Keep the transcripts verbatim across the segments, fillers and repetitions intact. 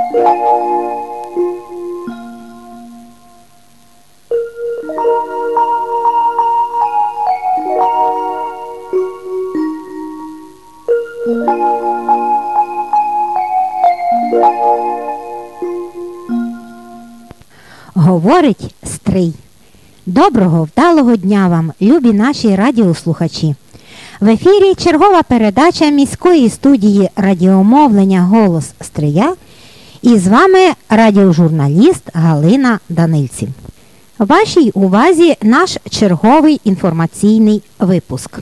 Говорить Стрий. Доброго, вдалого дня вам, любі наші радіослухачі. В ефірі чергова передача міської студії радіомовлення «Голос Стрия» і з вами радіожурналіст Галина Данильців. Вашій увазі наш черговий інформаційний випуск.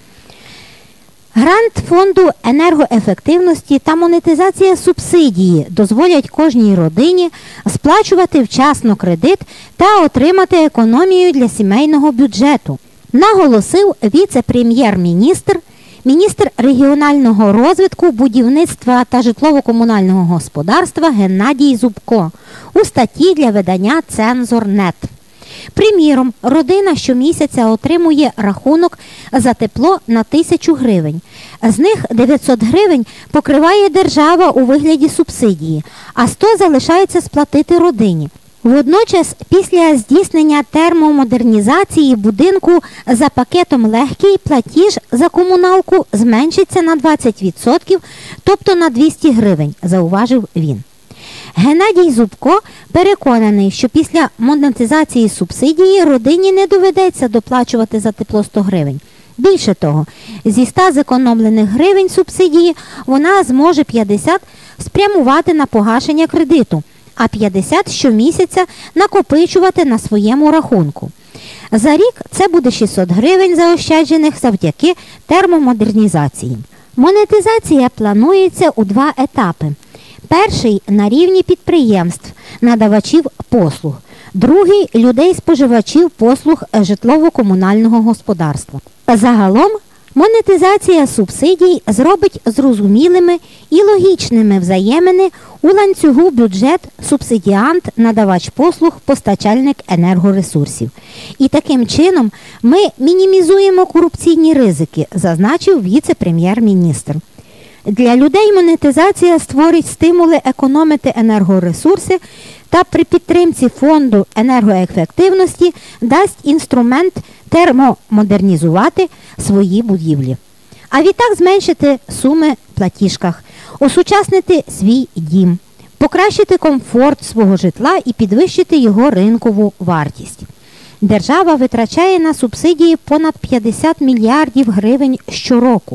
Грант фонду енергоефективності та монетизація субсидії дозволять кожній родині сплачувати вчасно кредит та отримати економію для сімейного бюджету, наголосив віце-прем'єр-міністр, міністр регіонального розвитку, будівництва та житлово-комунального господарства Геннадій Зубко у статті для видання «Цензор точка нет». Приміром, родина щомісяця отримує рахунок за тепло на тисячу гривень. З них дев'ятсот гривень покриває держава у вигляді субсидії, а сто залишається сплатити родині. Водночас, після здійснення термомодернізації будинку за пакетом легкий платіж за комуналку зменшиться на двадцять відсотків, тобто на двісті гривень, зауважив він. Геннадій Зубко переконаний, що після монетизації субсидії родині не доведеться доплачувати за тепло сто гривень. Більше того, зі ста зекономлених гривень субсидії вона зможе п'ятдесят спрямувати на погашення кредиту, а п'ятдесят щомісяця накопичувати на своєму рахунку. За рік це буде шістсот гривень заощаджених завдяки термомодернізації. Монетизація планується у два етапи. Перший – на рівні підприємств, надавачів послуг. Другий – людей-споживачів послуг житлово-комунального господарства. Загалом, монетизація субсидій зробить зрозумілими і логічними взаємини у ланцюгу бюджет, субсидіант, надавач послуг, постачальник енергоресурсів. І таким чином ми мінімізуємо корупційні ризики, зазначив віце-прем'єр-міністр. Для людей монетизація створить стимули економити енергоресурси та при підтримці фонду енергоефективності дасть інструмент термомодернізувати свої будівлі. А відтак зменшити суми в платіжках, осучаснити свій дім, покращити комфорт свого житла і підвищити його ринкову вартість. Держава витрачає на субсидії понад п'ятдесят мільярдів гривень щороку.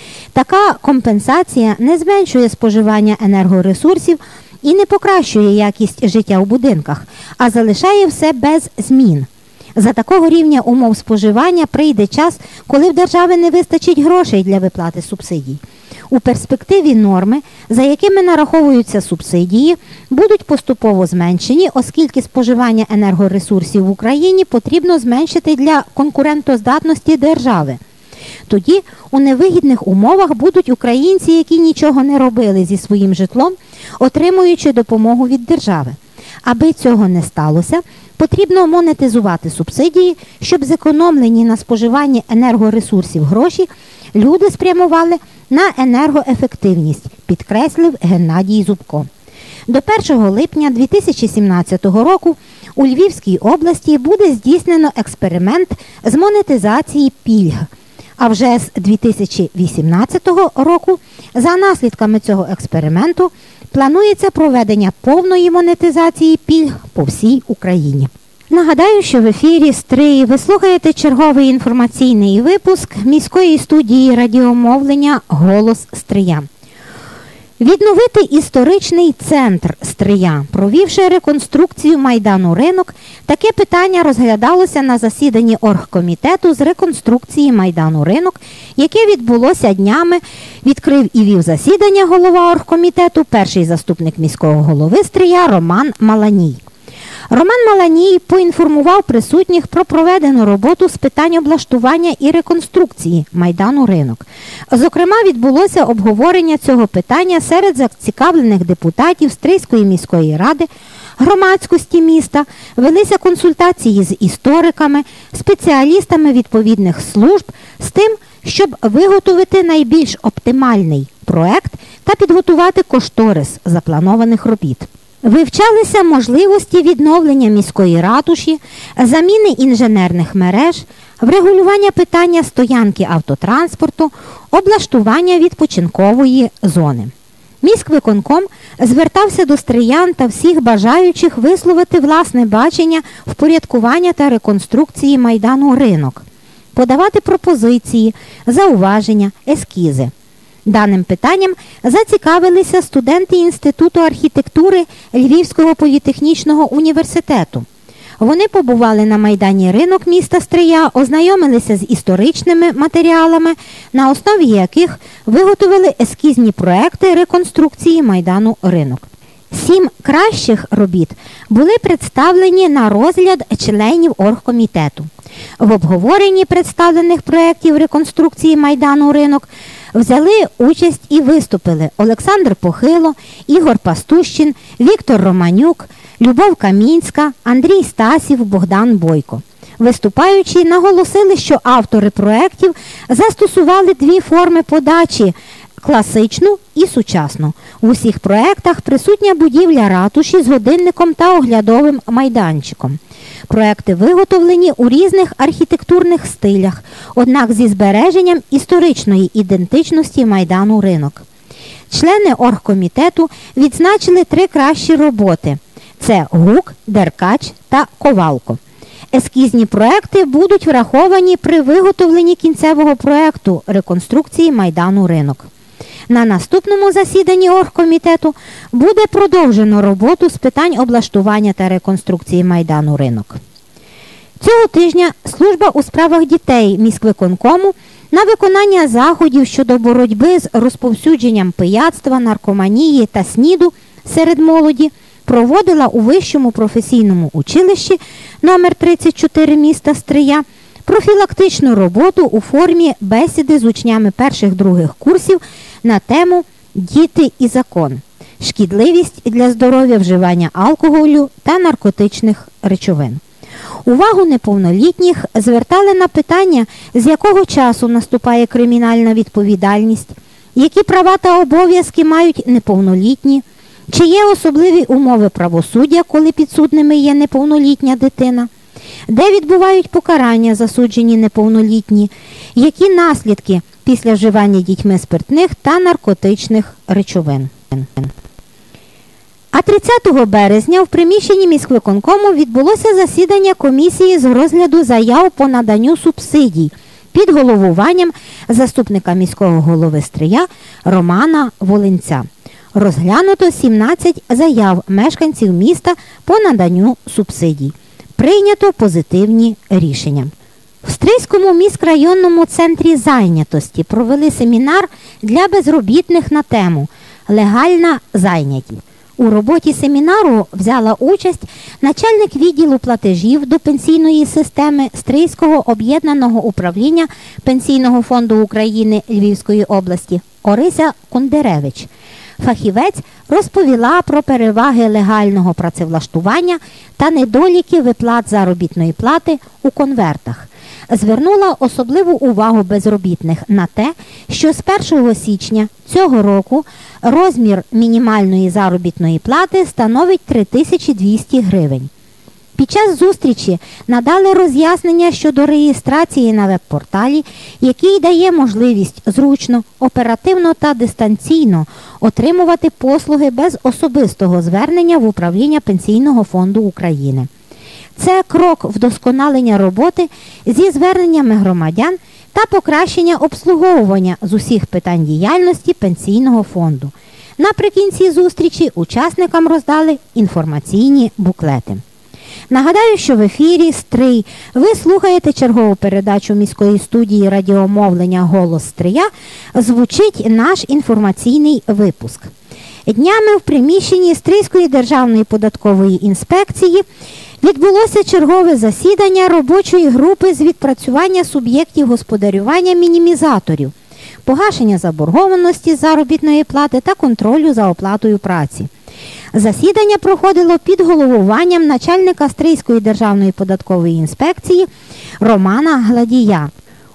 Така компенсація не зменшує споживання енергоресурсів і не покращує якість життя у будинках, а залишає все без змін. За такого рівня умов споживання прийде час, коли в держави не вистачить грошей для виплати субсидій. У перспективі норми, за якими нараховуються субсидії, будуть поступово зменшені, оскільки споживання енергоресурсів в Україні потрібно зменшити для конкурентоздатності держави. Тоді у невигідних умовах будуть українці, які нічого не робили зі своїм житлом, отримуючи допомогу від держави. Аби цього не сталося, потрібно монетизувати субсидії, щоб зекономлені на споживанні енергоресурсів гроші люди спрямували на енергоефективність, підкреслив Геннадій Зубко. До першого липня дві тисячі сімнадцятого року у Львівській області буде здійснено експеримент з монетизації пільг. А вже з дві тисячі вісімнадцятого року за наслідками цього експерименту планується проведення повної монетизації пільг по всій Україні. Нагадаю, що в ефірі Стрий ви слухаєте черговий інформаційний випуск міської студії радіомовлення «Голос Стрия». Відновити історичний центр Стрия, провівши реконструкцію Майдану Ринок, таке питання розглядалося на засіданні оргкомітету з реконструкції Майдану Ринок, яке відбулося днями, відкрив і вів засідання голова оргкомітету, перший заступник міського голови Стрия Роман Маланій. Роман Маланій поінформував присутніх про проведену роботу з питань облаштування і реконструкції Майдану Ринок. Зокрема, відбулося обговорення цього питання серед зацікавлених депутатів Стрийської міської ради, громадськості міста, велися консультації з істориками, спеціалістами відповідних служб з тим, щоб виготовити найбільш оптимальний проект та підготувати кошторис запланованих робіт. Вивчалися можливості відновлення міської ратуші, заміни інженерних мереж, врегулювання питання стоянки автотранспорту, облаштування відпочинкової зони. Міськвиконком звертався до стриян та всіх бажаючих висловити власне бачення впорядкування та реконструкції майдану Ринок, подавати пропозиції, зауваження, ескізи. Даним питанням зацікавилися студенти Інституту архітектури Львівського політехнічного університету. Вони побували на майдані Ринок міста Стрия, ознайомилися з історичними матеріалами, на основі яких виготовили ескізні проекти реконструкції майдану Ринок. Сім кращих робіт були представлені на розгляд членів оргкомітету. В обговоренні представлених проєктів реконструкції майдану Ринок взяли участь і виступили Олександр Похило, Ігор Пастущин, Віктор Романюк, Любов Камінська, Андрій Стасів, Богдан Бойко. Виступаючи, наголосили, що автори проєктів застосували дві форми подачі – класичну і сучасну. У усіх проєктах присутня будівля ратуші з годинником та оглядовим майданчиком. Проекти виготовлені у різних архітектурних стилях, однак зі збереженням історичної ідентичності майдану Ринок. Члени оргкомітету відзначили три кращі роботи – це Гук, Деркач та Ковалко. Ескізні проекти будуть враховані при виготовленні кінцевого проекту реконструкції майдану Ринок. На наступному засіданні оргкомітету буде продовжено роботу з питань облаштування та реконструкції майдану Ринок. Цього тижня служба у справах дітей міськвиконкому на виконання заходів щодо боротьби з розповсюдженням пияцтва, наркоманії та СНІДу серед молоді проводила у Вищому професійному училищі номер тридцять чотири міста Стрия профілактичну роботу у формі бесіди з учнями перших-других курсів на тему «Діти і закон. Шкідливість для здоров'я вживання алкоголю та наркотичних речовин». Увагу неповнолітніх звертали на питання, з якого часу наступає кримінальна відповідальність, які права та обов'язки мають неповнолітні, чи є особливі умови правосуддя, коли підсудними є неповнолітня дитина, де відбувають покарання засуджені неповнолітні, які наслідки після вживання дітьми спиртних та наркотичних речовин. А тридцятого березня в приміщенні міськвиконкому відбулося засідання комісії з розгляду заяв по наданню субсидій під головуванням заступника міського голови Стрия Романа Волинця. Розглянуто сімнадцять заяв мешканців міста по наданню субсидій. Прийнято позитивні рішення. В Стрийському міськрайонному центрі зайнятості провели семінар для безробітних на тему «Легальна зайнятість». У роботі семінару взяла участь начальник відділу платежів до пенсійної системи Стрийського об'єднаного управління Пенсійного фонду України Львівської області Орися Кундеревич. Фахівець розповіла про переваги легального працевлаштування та недоліки виплат заробітної плати у конвертах. Звернула особливу увагу безробітних на те, що з першого січня цього року розмір мінімальної заробітної плати становить три тисячі двісті гривень. Під час зустрічі надали роз'яснення щодо реєстрації на веб-порталі, який дає можливість зручно, оперативно та дистанційно отримувати послуги без особистого звернення в управління Пенсійного фонду України. Це крок вдосконалення роботи зі зверненнями громадян та покращення обслуговування з усіх питань діяльності Пенсійного фонду. Наприкінці зустрічі учасникам роздали інформаційні буклети. Нагадаю, що в ефірі «Стрий» ви слухаєте чергову передачу міської студії радіомовлення «Голос Стрия». Звучить наш інформаційний випуск. Днями в приміщенні Стрийської державної податкової інспекції відбулося чергове засідання робочої групи з відпрацювання суб'єктів господарювання мінімізаторів, погашення заборгованості заробітної плати та контролю за оплатою праці. Засідання проходило під головуванням начальника Стрийської державної податкової інспекції Романа Гладія.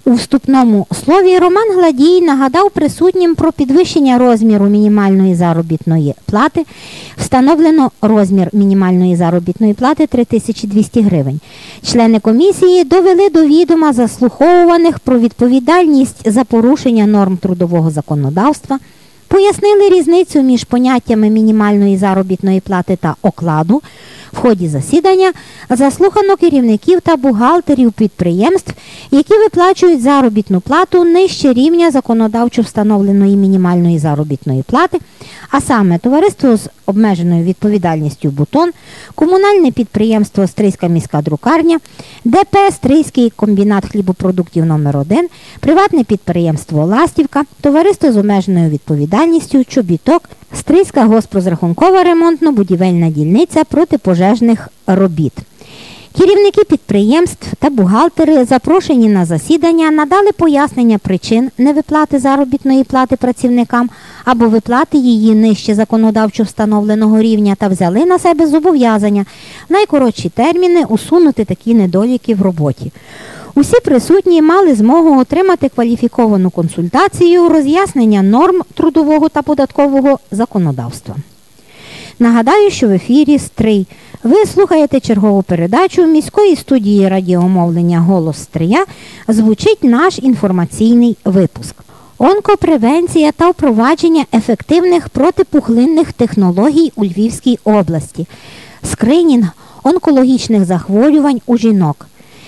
У вступному слові Роман Гладій нагадав присутнім про підвищення розміру мінімальної заробітної плати. Встановлено розмір мінімальної заробітної плати три тисячі двісті гривень. Члени комісії довели до відома заслуховуваних про відповідальність за порушення норм трудового законодавства, пояснили різницю між поняттями мінімальної заробітної плати та окладу. В ході засідання заслухано керівників та бухгалтерів підприємств, які виплачують заробітну плату нижче рівня законодавчо встановленої мінімальної заробітної плати, а саме товариство з обмеженою відповідальністю «Бутон», комунальне підприємство «Стрийська міська друкарня», ДП «Стрийський комбінат хлібопродуктів номер один», приватне підприємство «Ластівка», товариство з обмеженою відповідальністю «Чобіток», Стрийська госпрозрахункова ремонтно-будівельна дільниця протипожежних робіт. Керівники підприємств та бухгалтери, запрошені на засідання, надали пояснення причин невиплати заробітної плати працівникам або виплати її нижче законодавчо встановленого рівня та взяли на себе зобов'язання в найкоротші терміни усунути такі недоліки в роботі. Усі присутні мали змогу отримати кваліфіковану консультацію, роз'яснення норм трудового та податкового законодавства. Нагадаю, що в ефірі «Стрий». Ви слухаєте чергову передачу міської студії радіомовлення «Голос Стрия». Звучить наш інформаційний випуск. Онкопревенція та впровадження ефективних протипухлинних технологій у Львівській області. Скринінг онкологічних захворювань у жінок.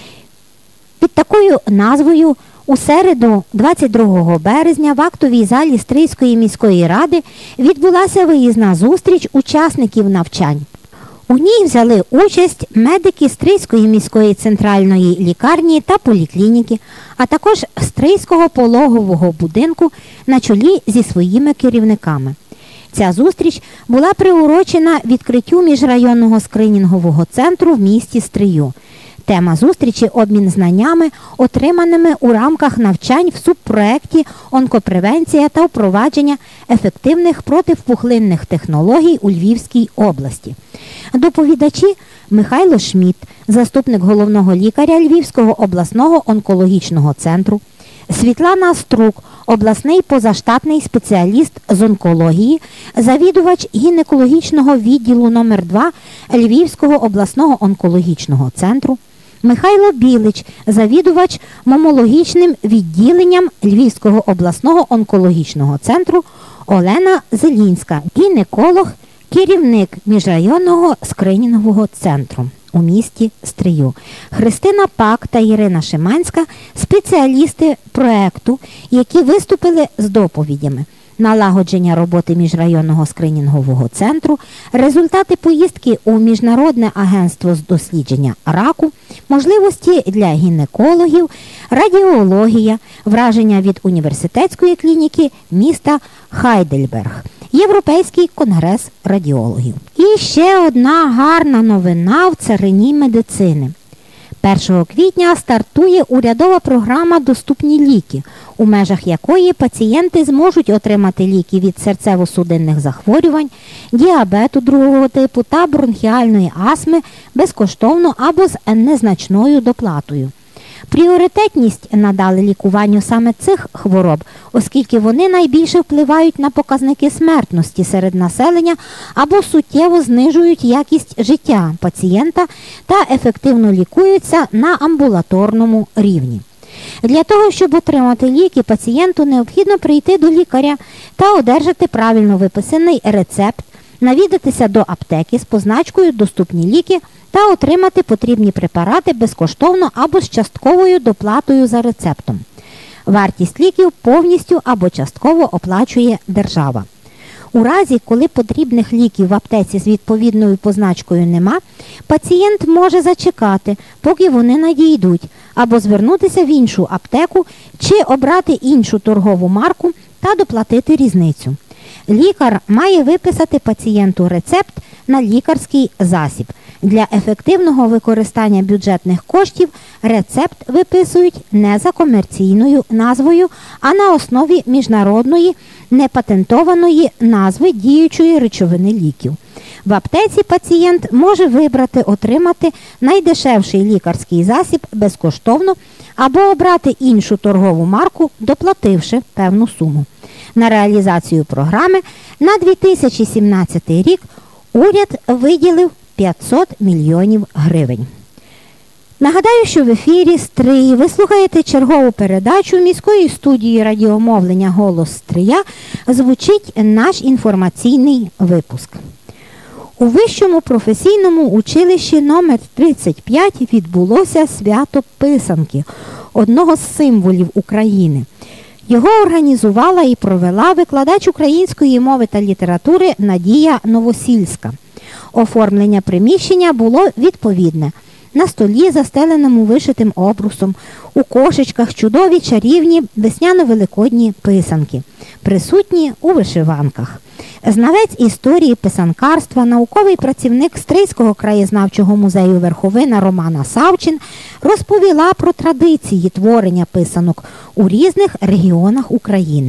Під такою назвою у середу, двадцять другого березня, в актовій залі Стрийської міської ради відбулася виїзна зустріч учасників навчань. У ній взяли участь медики Стрийської міської центральної лікарні та поліклініки, а також Стрийського пологового будинку на чолі зі своїми керівниками. Ця зустріч була приурочена відкриттю міжрайонного скринінгового центру в місті Стрию. Тема зустрічі – обмін знаннями, отриманими у рамках навчань в субпроекті «Онкопревенція та впровадження ефективних протипухлинних технологій у Львівській області». Доповідачі – Михайло Шмідт, заступник головного лікаря Львівського обласного онкологічного центру, Світлана Струк, обласний позаштатний спеціаліст з онкології, завідувач гінекологічного відділу номер два Львівського обласного онкологічного центру, Михайло Білич, завідувач мамологічним відділенням Львівського обласного онкологічного центру, Олена Зелінська, гінеколог, керівник міжрайонного скринінгового центру у місті Стрию. Христина Пак та Ірина Шиманська – спеціалісти проекту, які виступили з доповідями. Налагодження роботи міжрайонного скринінгового центру, результати поїздки у Міжнародне агентство з дослідження раку, можливості для гінекологів, радіологія, враження від університетської клініки міста Хайдельберг, Європейський конгрес радіологів. І ще одна гарна новина в царині медицини. першого квітня стартує урядова програма «Доступні ліки», у межах якої пацієнти зможуть отримати ліки від серцево-судинних захворювань, діабету другого типу та бронхіальної астми безкоштовно або з незначною доплатою. Пріоритетність надали лікуванню саме цих хвороб, оскільки вони найбільше впливають на показники смертності серед населення або суттєво знижують якість життя пацієнта та ефективно лікуються на амбулаторному рівні. Для того, щоб отримати ліки, пацієнту необхідно прийти до лікаря та одержати правильно виписаний рецепт, навідатися до аптеки з позначкою «Доступні ліки» та отримати потрібні препарати безкоштовно або з частковою доплатою за рецептом. Вартість ліків повністю або частково оплачує держава. У разі, коли потрібних ліків в аптеці з відповідною позначкою нема, пацієнт може зачекати, поки вони надійдуть, або звернутися в іншу аптеку чи обрати іншу торгову марку та доплатити різницю. Лікар має виписати пацієнту рецепт на лікарський засіб. Для ефективного використання бюджетних коштів рецепт виписують не за комерційною назвою, а на основі міжнародної непатентованої назви діючої речовини ліків. В аптеці пацієнт може вибрати отримати найдешевший лікарський засіб безкоштовно або обрати іншу торгову марку, доплативши певну суму. На реалізацію програми на дві тисячі сімнадцятий рік уряд виділив п'ятсот мільйонів гривень. Нагадаю, що в ефірі «Стрий» ви слухаєте чергову передачу міської студії радіомовлення «Голос Стрия». Звучить наш інформаційний випуск. У Вищому професійному училищі номер тридцять п'ять відбулося свято Писанки, одного з символів України. Його організувала і провела викладач української мови та літератури Надія Новосільська. Оформлення приміщення було відповідне. На столі, застеленому вишитим обрусом, у кошечках чудові чарівні весняно-великодні писанки, присутні у вишиванках. Знавець історії писанкарства, науковий працівник Стрийського краєзнавчого музею Верховина Романа Савчин розповіла про традиції творення писанок у різних регіонах України.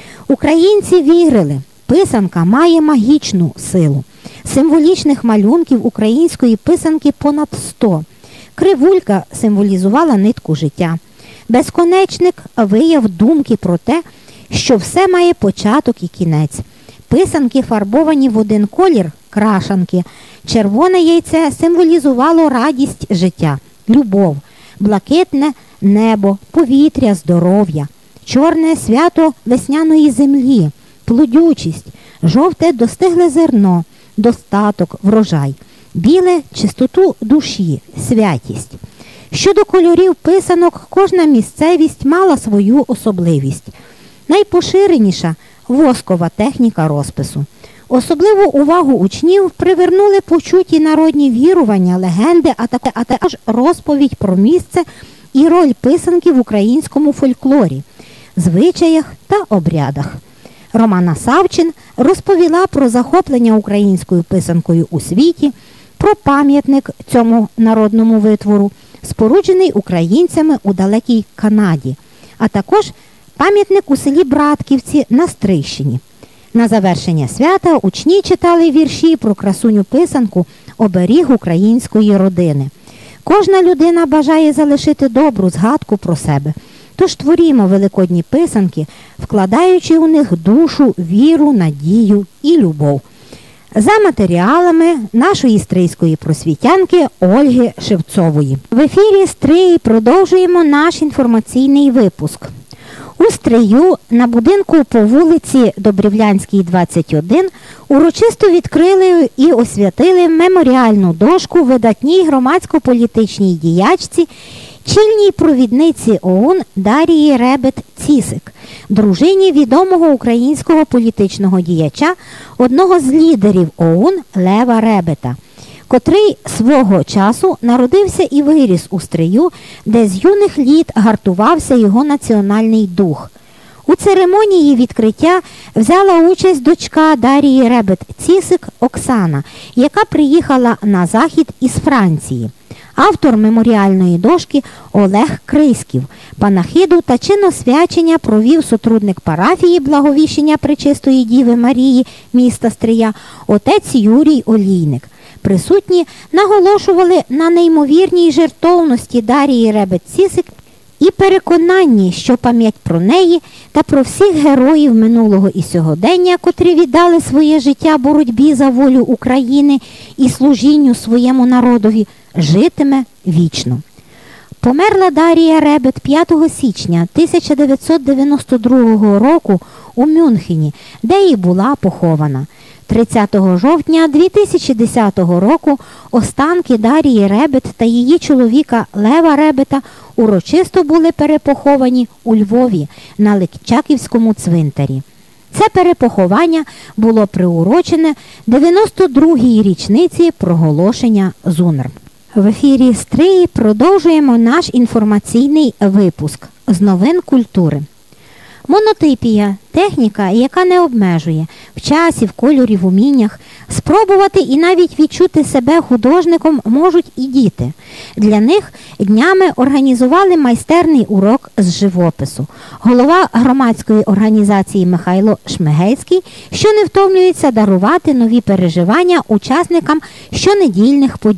Українці вірили, писанка має магічну силу. Символічних малюнків української писанки понад сто. Кривулька символізувала нитку життя. Безконечник – вияв думки про те, що все має початок і кінець. Писанки, фарбовані в один колір – крашанки. Червоне яйце символізувало радість життя, любов, блакитне – небо, повітря, здоров'я. Чорне – свято весняної землі, плодючість, жовте – достигле зерно, достаток, врожай, біле – чистоту душі, святість. Щодо кольорів писанок, кожна місцевість мала свою особливість. Найпоширеніша – воскова техніка розпису. Особливу увагу учнів привернули почуті народні вірування, легенди, а також розповідь про місце і роль писанки в українському фольклорі, звичаях та обрядах. Романа Савчин розповіла про захоплення українською писанкою у світі, про пам'ятник цьому народному витвору, споруджений українцями у далекій Канаді, а також пам'ятник у селі Братківці на Стрийщині. На завершення свята учні читали вірші про красуню писанку «Оберіг української родини». Кожна людина бажає залишити добру згадку про себе. Тож творімо великодні писанки, вкладаючи у них душу, віру, надію і любов. За матеріалами нашої стрийської просвітянки Ольги Шевцової. В ефірі «Стрий» продовжуємо наш інформаційний випуск. У Стрию на будинку по вулиці Добрівлянській, двадцять один урочисто відкрили і освятили меморіальну дошку видатній громадсько-політичній діячці, чільній провідниці ОУН Дарії Ребет-Цісик, дружині відомого українського політичного діяча, одного з лідерів ОУН Лева Ребета, котрий свого часу народився і виріс у Стрию, де з юних літ гартувався його національний дух. У церемонії відкриття взяла участь дочка Дарії Ребет-Цісик Оксана, яка приїхала на захід із Франції. Автор меморіальної дошки Олег Криськів. Панахиду та чиносвячення провів сотрудник парафії Благовіщення Пречистої Діви Марії міста Стрия отець Юрій Олійник. Присутні наголошували на неймовірній жертовності Дарії Ребет-Цісик і переконанні, що пам'ять про неї та про всіх героїв минулого і сьогодення, котрі віддали своє життя боротьбі за волю України і служінню своєму народові, житиме вічно. Померла Дарія Ребет п'ятого січня тисяча дев'ятсот дев'яносто другого року у Мюнхені, де і була похована. тридцятого жовтня дві тисячі десятого року останки Дарії Ребет та її чоловіка Лева Ребета урочисто були перепоховані у Львові на Личаківському цвинтарі. Це перепоховання було приурочене дев'яносто другій річниці проголошення ЗУНР. В ефірі «Стрий» продовжуємо наш інформаційний випуск з новин культури. Монотипія – техніка, яка не обмежує в часі, в кольорі, в уміннях. Спробувати і навіть відчути себе художником можуть і діти. Для них днями організували майстерний урок з живопису. Голова громадської організації Михайло Шмигельський, що не втомлюється дарувати нові переживання учасникам щонедільних подій.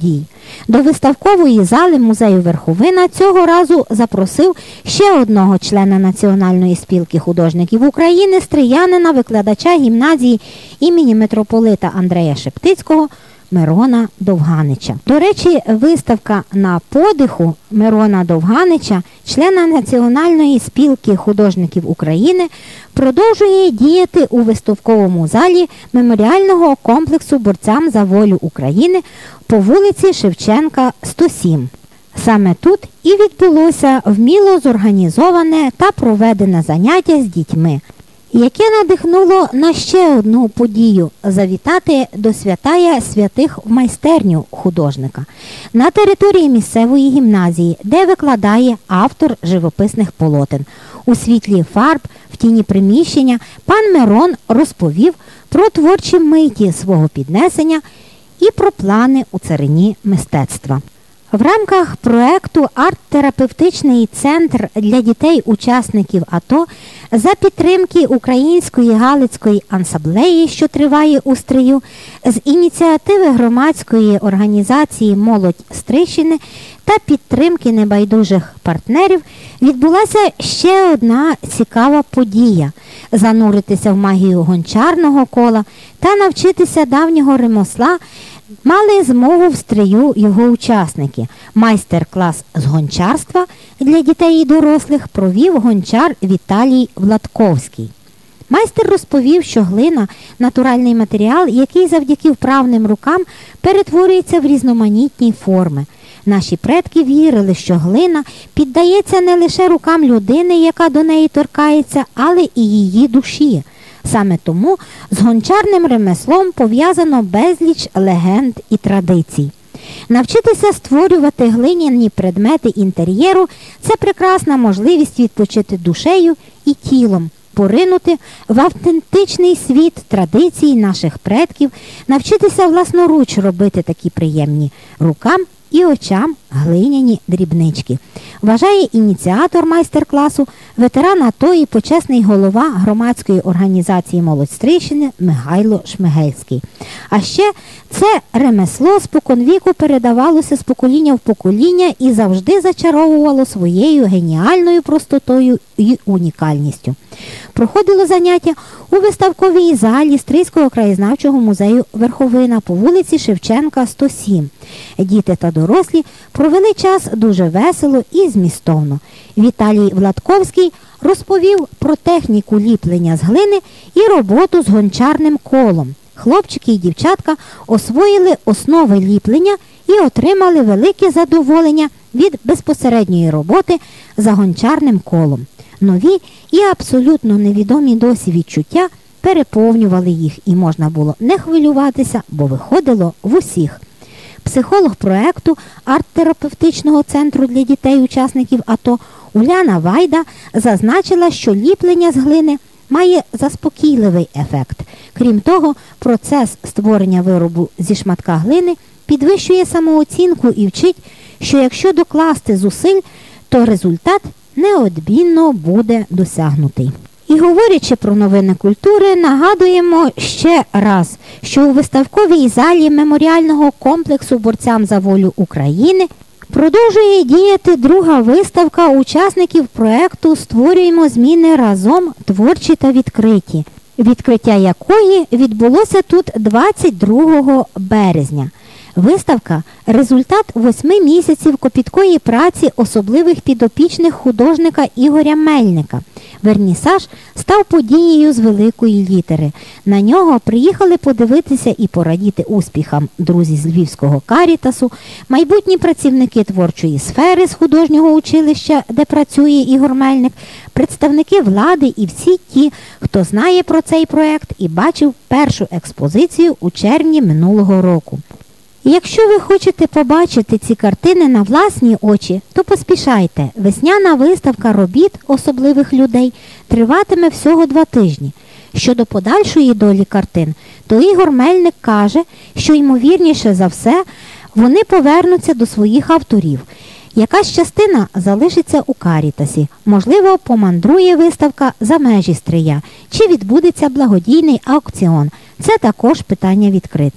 До виставкової зали музею Верховина цього разу запросив ще одного члена Національної спілки художників України, стріянина, викладача гімназії імені митрополита Андрея Шептицького Мирона Довганича. До речі, виставка «На подиху» Мирона Довганича, члена Національної спілки художників України, продовжує діяти у виставковому залі меморіального комплексу борцям за волю України по вулиці Шевченка, сто сім. Саме тут і відбулося вміло зорганізоване та проведене заняття з дітьми, яке надихнуло на ще одну подію – завітати до святая святих в майстерню художника на території місцевої гімназії, де викладає автор живописних полотен. У світлі фарб, в тіні приміщення пан Мирон розповів про творчі миті свого піднесення і про плани у царині мистецтва. В рамках проєкту «Арт-терапевтичний центр для дітей-учасників АТО» за підтримки Української Галицької ансамблеї, що триває у Стрию, з ініціативи громадської організації «Молодь Стрийщини» та підтримки небайдужих партнерів відбулася ще одна цікава подія – зануритися в магію гончарного кола та навчитися давнього ремесла мали змогу в Стрию його учасники. Майстер-клас з гончарства для дітей і дорослих провів гончар Віталій Владковський. Майстер розповів, що глина – натуральний матеріал, який завдяки вправним рукам перетворюється в різноманітні форми. Наші предки вірили, що глина піддається не лише рукам людини, яка до неї торкається, але і її душі. Саме тому з гончарним ремеслом пов'язано безліч легенд і традицій. Навчитися створювати глиняні предмети інтер'єру – це прекрасна можливість відпочити душею і тілом, поринути в автентичний світ традицій наших предків, навчитися власноруч робити такі приємні рукам і очам глиняні дрібнички. Вважає ініціатор майстер-класу, ветеран АТО і почесний голова громадської організації «Молодь Стрийщини» Михайло Шмигельський. А ще це ремесло споконвіку передавалося з покоління в покоління і завжди зачаровувало своєю геніальною простотою і унікальністю. Проходило заняття у виставковій залі Стрийського краєзнавчого музею Верховина по вулиці Шевченка, сто сім. Діти та дорослі провели час дуже весело і змістовно. Віталій Владковський розповів про техніку ліплення з глини і роботу з гончарним колом. Хлопчики і дівчатка освоїли основи ліплення і отримали велике задоволення від безпосередньої роботи за гончарним колом. Нові і абсолютно невідомі досі відчуття переповнювали їх, і можна було не хвилюватися, бо виходило в усіх. Психолог проєкту арт-терапевтичного центру для дітей-учасників АТО Уляна Вайда зазначила, що ліплення з глини має заспокійливий ефект. Крім того, процес створення виробу зі шматка глини підвищує самооцінку і вчить, що якщо докласти зусиль, то результат неодмінно буде досягнутий. І говорячи про новини культури, нагадуємо ще раз, що у виставковій залі меморіального комплексу борцям за волю України продовжує діяти друга виставка учасників проєкту «Створюємо зміни разом. Творчі та відкриті», відкриття якої відбулося тут двадцять другого березня. Виставка – результат восьми місяців копіткої праці особливих підопічних художника Ігоря Мельника. Вернісаж став подією з великої літери. На нього приїхали подивитися і порадіти успіхам друзі з Львівського Карітасу, майбутні працівники творчої сфери з художнього училища, де працює Ігор Мельник, представники влади і всі ті, хто знає про цей проєкт і бачив першу експозицію у червні минулого року. Якщо ви хочете побачити ці картини на власні очі, то поспішайте. Весняна виставка робіт особливих людей триватиме всього два тижні. Щодо подальшої долі картин, то Ігор Мельник каже, що ймовірніше за все вони повернуться до своїх авторів. Якась частина залишиться у Карітасі, можливо, помандрує виставка за межі Стрия, чи відбудеться благодійний аукціон. Це також питання відкрите.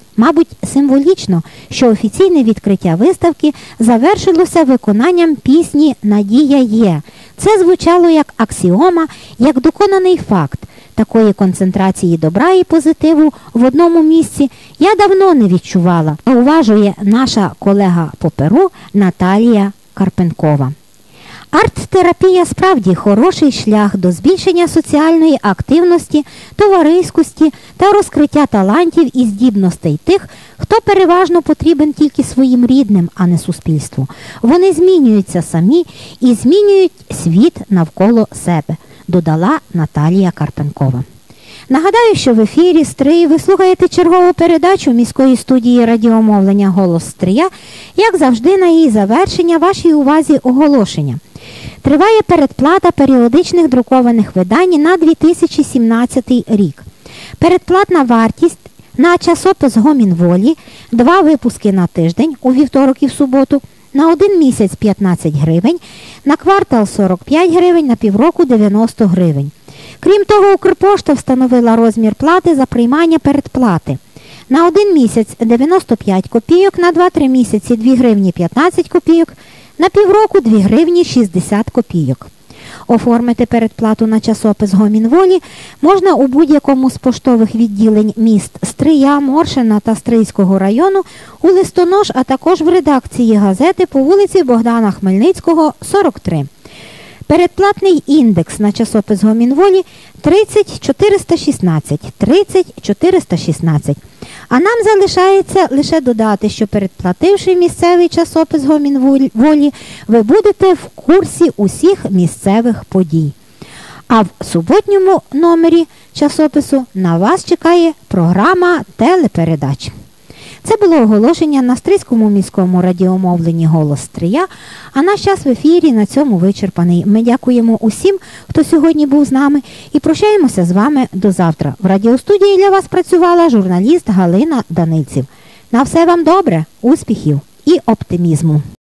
Мабуть, символічно, що офіційне відкриття виставки завершилося виконанням пісні «Надія є». Це звучало як аксіома, як доконаний факт. Такої концентрації добра і позитиву в одному місці я давно не відчувала, зауважує наша колега по Перу Наталія Карпенкова. Арт-терапія справді хороший шлях до збільшення соціальної активності, товариськості та розкриття талантів і здібностей тих, хто переважно потрібен тільки своїм рідним, а не суспільству. Вони змінюються самі і змінюють світ навколо себе, додала Наталія Карпенкова. Нагадаю, що в ефірі «Стрий» ви слухаєте чергову передачу міської студії радіомовлення «Голос Стрия». Як завжди, на її завершення вашій увазі оголошення. Триває передплата періодичних друкованих видань на дві тисячі сімнадцятий рік. Передплатна вартість на часопис «Гомін Волі» два випуски на тиждень, у вівторок і в суботу, на один місяць п'ятнадцять гривень, на квартал сорок п'ять гривень, на півроку дев'яносто гривень. Крім того, Укрпошта встановила розмір плати за приймання передплати. На один місяць дев'яносто п'ять копійок, на два-три місяці дві гривні п'ятнадцять копійок, на півроку дві гривні шістдесят копійок. Оформити передплату на часопис «Гомін Волі» можна у будь-якому з поштових відділень міст Стрия, Моршина та Стрийського району, у Листонож, а також в редакції газети по вулиці Богдана Хмельницького, сорок три. Передплатний індекс на часопис «Гомін Волі» тридцять чотириста шістнадцять, тридцять чотириста шістнадцять. А нам залишається лише додати, що передплативши місцевий часопис «Гомін Волі», ви будете в курсі усіх місцевих подій. А в суботньому номері часопису на вас чекає програма телепередач. Це було оголошення на Стрийському міському радіомовленні «Голос Стрия», а наш час в ефірі на цьому вичерпаний. Ми дякуємо усім, хто сьогодні був з нами, і прощаємося з вами до завтра. В радіостудії для вас працювала журналіст Галина Данильців. На все вам добре, успіхів і оптимізму!